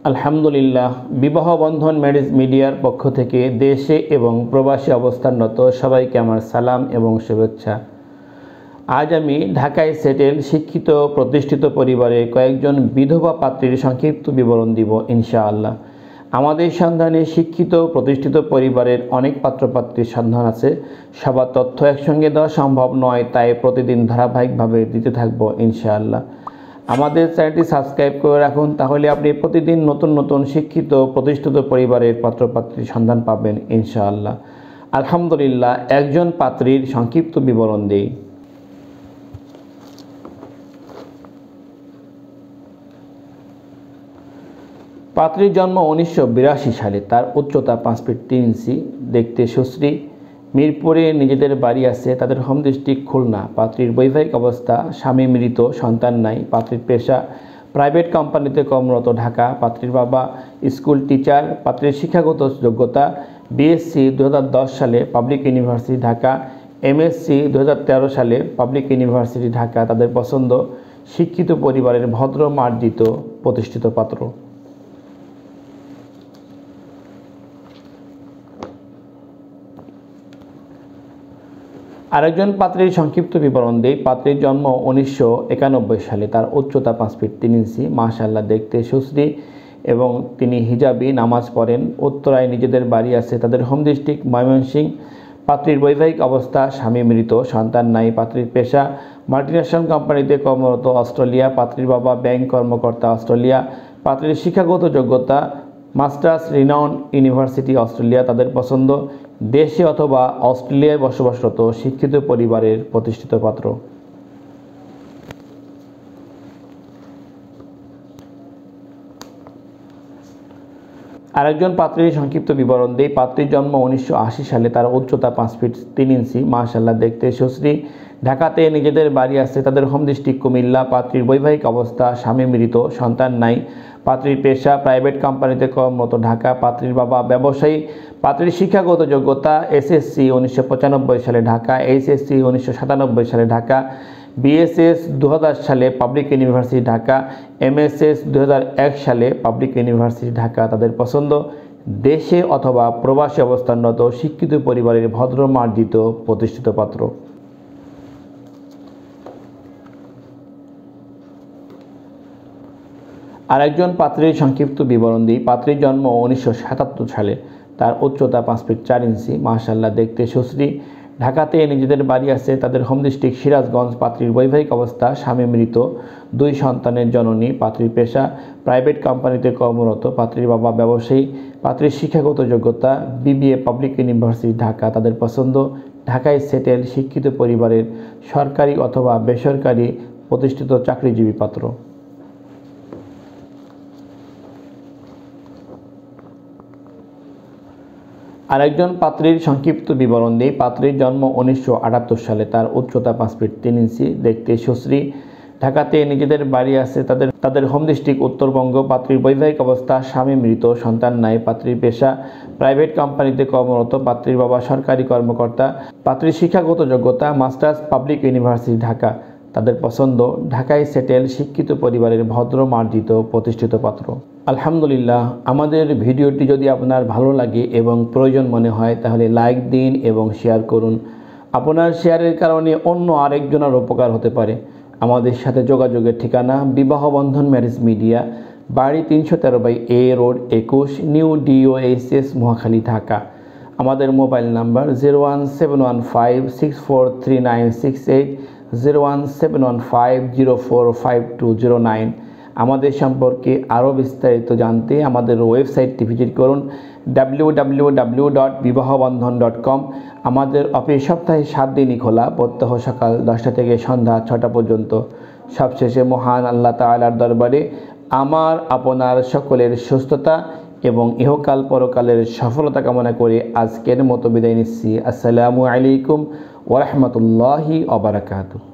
আলহামদুলিল্লাহ, বিবাহ বন্ধন ম্যারেজ মিডিয়ার পক্ষ থেকে দেশে এবং প্রবাসী অবস্থানরত সবাইকে আমার সালাম এবং শুভেচ্ছা। আজ আমি ঢাকায় সেটেল শিক্ষিত প্রতিষ্ঠিত পরিবারের কয়েকজন বিধবা পাত্রীর সংক্ষিপ্ত বিবরণ দিব ইনশাআল্লাহ। আমাদের সন্ধানে শিক্ষিত প্রতিষ্ঠিত পরিবারের অনেক পাত্রপাত্রীর সন্ধান আছে। সবার তথ্য একসঙ্গে দেওয়া সম্ভব নয়, তাই প্রতিদিন ধারাবাহিকভাবে দিতে থাকবো ইনশাআল্লাহ। আমাদের চ্যানেলটি সাবস্ক্রাইব করে রাখুন, তাহলে আপনি প্রতিদিন নতুন নতুন শিক্ষিত প্রতিষ্ঠিত পরিবারের পাত্রপাত্রীর সন্ধান পাবেন ইনশাআল্লাহ। আলহামদুলিল্লাহ, একজন পাত্রীর সংক্ষিপ্ত বিবরণ দেই। পাত্রীর জন্ম 1982 সালে। তার উচ্চতা 5 ফিট 3 ইঞ্চি, দেখতে সুশ্রী। মিরপুরে নিজেদের বাড়ি আছে, তাদের হোম ডিস্ট্রিক্ট খুলনা। পাত্রীর বৈবাহিক অবস্থা, স্বামী মৃত, সন্তান নাই। পাত্রীর পেশা প্রাইভেট কোম্পানিতে কর্মরত, ঢাকা। পাত্রীর বাবা স্কুল টিচার। পাত্রীর শিক্ষাগত যোগ্যতা বিএসসি 2010 সালে পাবলিক ইউনিভার্সিটি ঢাকা, এমএসসি 2013 সালে পাবলিক ইউনিভার্সিটি ঢাকা। তাদের পছন্দ শিক্ষিত পরিবারের ভদ্র মার্জিত প্রতিষ্ঠিত পাত্র। আরেকজন পাত্রীর সংক্ষিপ্ত বিবরণ দেই। পাত্রীর জন্ম 1991 সালে। তার উচ্চতা 5 ফিট 3 ইঞ্চি, মাশাআল্লাহ, দেখতে সুশ্রী এবং তিনি হিজাবি, নামাজ পড়েন। উত্তরায় নিজেদের বাড়ি আছে, তাদের হোম ডিস্ট্রিক্ট ময়মনসিংহ। পাত্রীর বৈবাহিক অবস্থা, স্বামী মৃত, সন্তান নাই। পাত্রীর পেশা মাল্টিন্যাশনাল কোম্পানিতে কর্মরত, অস্ট্রেলিয়া। পাত্রীর বাবা ব্যাংক কর্মকর্তা, অস্ট্রেলিয়া। পাত্রীর শিক্ষাগত যোগ্যতা মাস্টার্স রিনাউন্ড ইউনিভার্সিটি, অস্ট্রেলিয়া। তাদের পছন্দ দেশে অথবা অস্ট্রেলিয়ায় বসবাসরত শিক্ষিত পরিবারের প্রতিষ্ঠিত পাত্র। আরেকজন পাত্রীর সংক্ষিপ্ত বিবরণ দেই। পাত্রীর জন্ম 1980 সালে। তার উচ্চতা 5 ফিট 3 ইঞ্চি, মাশাআল্লাহ, দেখতে সুশ্রী। ঢাকাতে নিজেদের বাড়ি আছে, তাদের হোম ডিস্ট্রিক্ট কুমিল্লা। পাত্রীর বৈবাহিক অবস্থা, স্বামী মৃত, সন্তান নাই। পাত্রীর পেশা প্রাইভেট কোম্পানিতে কর্মরত, ঢাকা। পাত্রীর বাবা ব্যবসায়ী। পাত্রীর শিক্ষাগত যোগ্যতা এসএসসি 1995 সালে ঢাকা, এইচএসসি 1997 সালে ঢাকা, বিএসএস 2000 সালে পাবলিক ইউনিভার্সিটি ঢাকা, এমএসএস 2001 সালে পাবলিক ইউনিভার্সিটি ঢাকা। তাদের পছন্দ দেশে অথবা প্রবাসী অবস্থানরত শিক্ষিত পরিবারের ভদ্র মার্জিত প্রতিষ্ঠিত পাত্র। আরেকজন পাত্রীর সংক্ষিপ্ত বিবরণ দিই। পাত্রীর জন্ম 1977 সালে। তার উচ্চতা 5 ফিট 4 ইঞ্চি, মাশাআল্লাহ, দেখতে সুশ্রী। ঢাকাতে নিজেদের বাড়ি আছে, তাদের হোম ডিস্ট্রিক্ট সিরাজগঞ্জ। পাত্রীর বৈবাহিক অবস্থা, স্বামী মৃত, 2 সন্তানের জননী। পাত্রীর পেশা প্রাইভেট কোম্পানিতে কর্মরত। পাত্রীর বাবা ব্যবসায়ী। পাত্রীর শিক্ষাগত যোগ্যতা বিবিএ পাবলিক ইউনিভার্সিটি ঢাকা। তাদের পছন্দ ঢাকায় সেটেল শিক্ষিত পরিবারের সরকারি অথবা বেসরকারি প্রতিষ্ঠিত চাকরিজীবী পাত্র। আরেকজন পাত্রীর সংক্ষিপ্ত বিবরণ দিই। পাত্রীর জন্ম 1978 সালে। তার উচ্চতা 5 ফিট 3 ইঞ্চি, দেখতে সুশ্রী। ঢাকাতে নিজেদের বাড়ি আছে, তাদের হোম ডিস্ট্রিক্ট উত্তরবঙ্গ। পাত্রীর বৈবাহিক অবস্থা, স্বামী মৃত, সন্তান নাই। পাত্রীর পেশা প্রাইভেট কোম্পানিতে কর্মরত। পাত্রীর বাবা সরকারি কর্মকর্তা। পাত্রীর শিক্ষাগত যোগ্যতা মাস্টার্স পাবলিক ইউনিভার্সিটি ঢাকা। তাদের পছন্দ ঢাকায় সেটেল শিক্ষিত পরিবারের ভদ্র মার্জিত প্রতিষ্ঠিত পাত্র। আলহামদুলিল্লাহ, আমাদের ভিডিওটি যদি আপনার ভালো লাগে এবং প্রয়োজন মনে হয় তাহলে লাইক দিন এবং শেয়ার করুন। আপনার শেয়ারের কারণে অন্য আরেকজনের উপকার হতে পারে। আমাদের সাথে যোগাযোগের ঠিকানা বিবাহ বন্ধন ম্যারেজ মিডিয়া, বাড়ি 313/A road 21, new DOHS, Mohakhali, Dhaka. আমাদের মোবাইল নাম্বার 01715643968, 01715045209। আমাদের সম্পর্কে আরও বিস্তারিত জানতে আমাদের ওয়েবসাইটটি ভিজিট করুন www.bibahobandhon.com। আমাদের অফিস সপ্তাহে 7 দিনই খোলা, প্রত্যহ সকাল 10টা থেকে সন্ধ্যা 6টা পর্যন্ত। সবশেষে মহান আল্লাহ তাআলার দরবারে আমার আপনার সকলের সুস্থতা এবং ইহকাল পরকালের সফলতা কামনা করে আজকের মতো বিদায় নিচ্ছি। আসসালামু আলাইকুম ওয়া রাহমাতুল্লাহি ওয়া বারাকাতুহু।